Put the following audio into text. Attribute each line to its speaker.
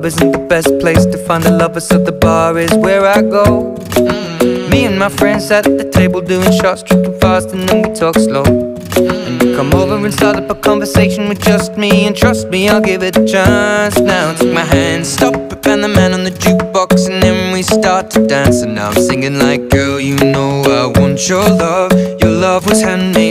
Speaker 1: club isn't the best place to find a lover, so the bar is where I go. Me and my friends sat at the table doing shots, tripping fast, and then we talk slow. And you come over and start up a conversation with just me, and trust me, I'll give it a chance. Now take my hand, stop it, and the man on the jukebox, and then we start to dance. And now I'm singing like, girl, you know I want your love. Your love was handmade